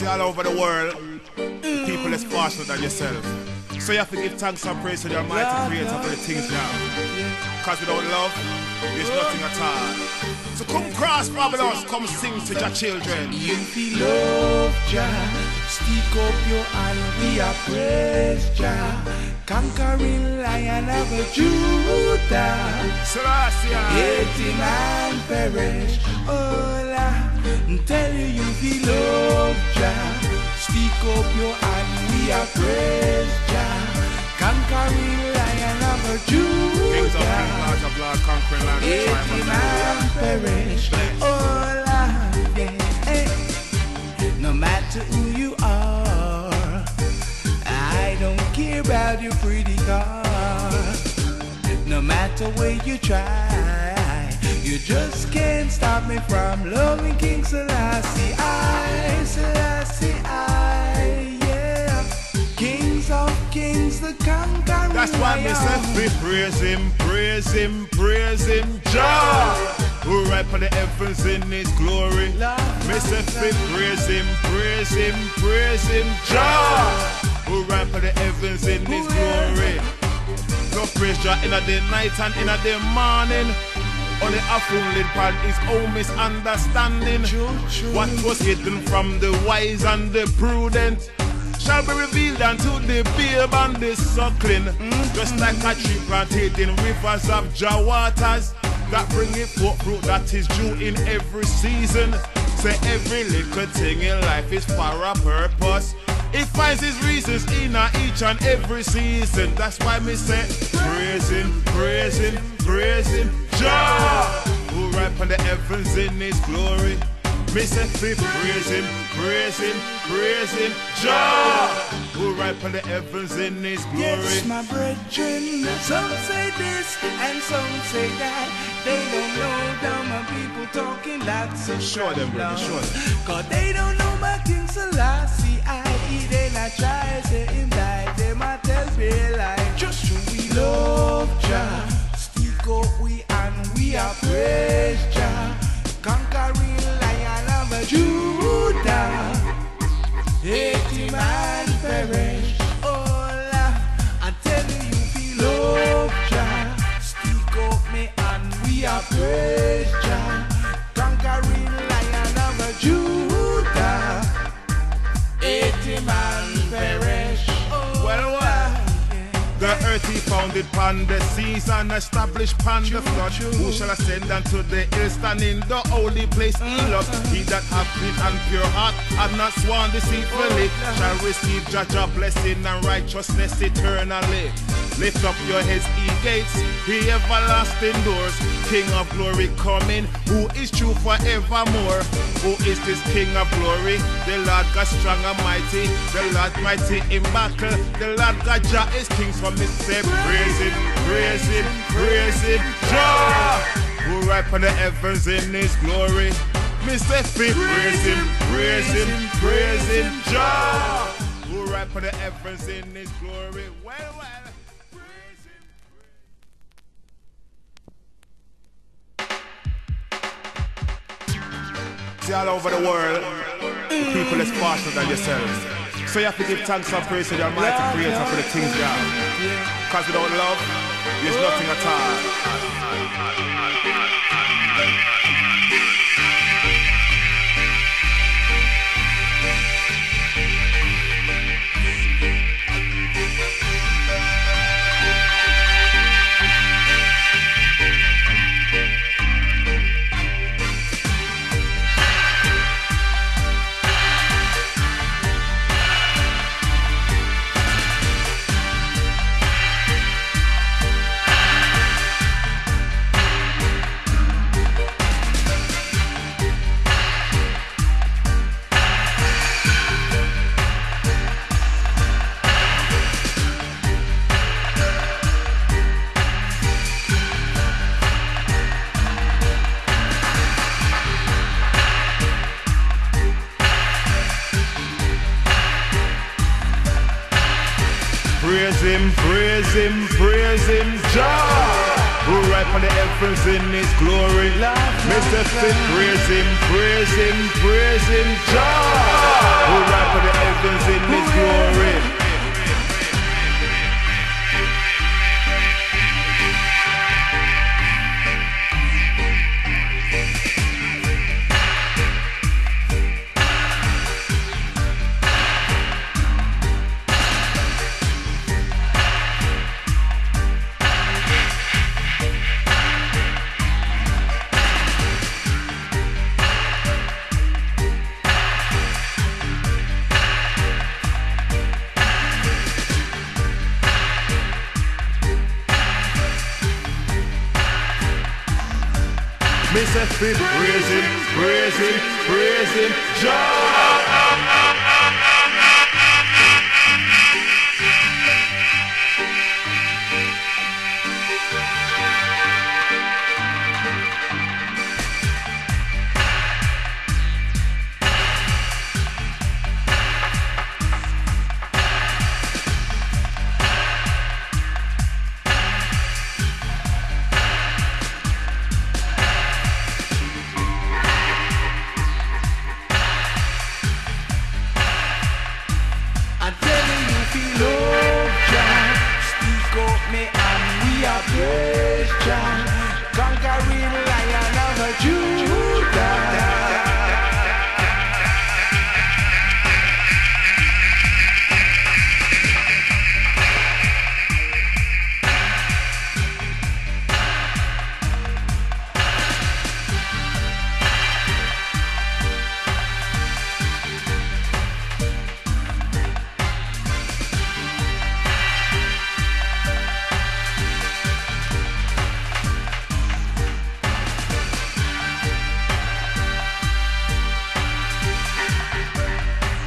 See, all over the world, people is faster than yourself. So you have to give thanks and praise to the Almighty Creator for the things now. Because without love, there's nothing at all. So come cross Babylon, come sing to your children. You feel love, Jah. Stick up your hand, we are praise, Jah. Conquering Lion of Judah. Selassie, 80 man perish. Oh, tell you feel love, Jah. Stick up your hand, we are praise, Jah. Conquering Lion of Judah. Kings of kings, lords of lords, conquering land, tribe of man perish. Oh, yeah. No matter who you are, I don't care about your pretty car. No matter where you try, you just can't stop me from loving King Selassie. Selassie, yeah. Kings of kings, the conquering. That's why me say we praise him, praise him, praise him, Jah. Who ride for the heavens in his glory. Me say we praise him, praise him, praise him, Jah. Who ride for the heavens in his glory. No praise Jah in the night and in the morning. Only a fool lid pan his own misunderstanding. What was hidden from the wise and the prudent shall be revealed unto the babe and the suckling. Just like a tree planted in rivers of Jah waters, that bringeth forth fruit that is due in every season. Say every little thing in life is for a purpose. It finds its reasons in each and every season. That's why me say praise him, praise him, praise him, Jah, who ride on the heavens in his glory. Me say praise him, praise him, praise him, Jah, who ride on the heavens in his glory. Yes, my brethren, some say this and some say that. They don't know dumb people talking lots of show them, brother, show them. Cause they don't know my King Selassie. They not try say him die. They might tell me like just who we love, Jah. Stick up we and we are praise, Jah. Conquering Lion of Judah. 80 man perish. Oh, I tell you feel love, Jah. Stick up me and we are praise, Jah. Conquering Lion of Judah. 80 man perish. Well, the earth he founded upon the seas and established upon the flood. Who shall ascend unto the hill, stand in the holy place he loves? He that hath clean and pure heart, and not sworn deceitfully, shall receive Jah blessing and righteousness eternally. Lift up your heads, ye gates, ye everlasting doors. King of glory coming, who is true forevermore. Who is this King of glory? The Lord God strong and mighty, the Lord mighty in battle. The Lord God Jah is king, so me say praise him, praise him, praise him, Jah, who ride on the heavens in his glory. Me say praise him, praise him, praise him, Jah, who ride on the heavens in his glory. Well. See, all over the world, people is faster than yourselves. So you have to give thanks and praise to the Almighty Creator for the things down. Because without love, there's nothing at all. Praise him, Jah. who ride on the heavens in his glory. Mr. Fit, praise him, praise him, praise him, Jah, who ride on the heavens in his glory. Mr. Fit, praise him, praise him, praise him, Jah.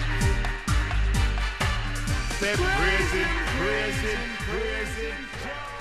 Praise him, praise him, praise him.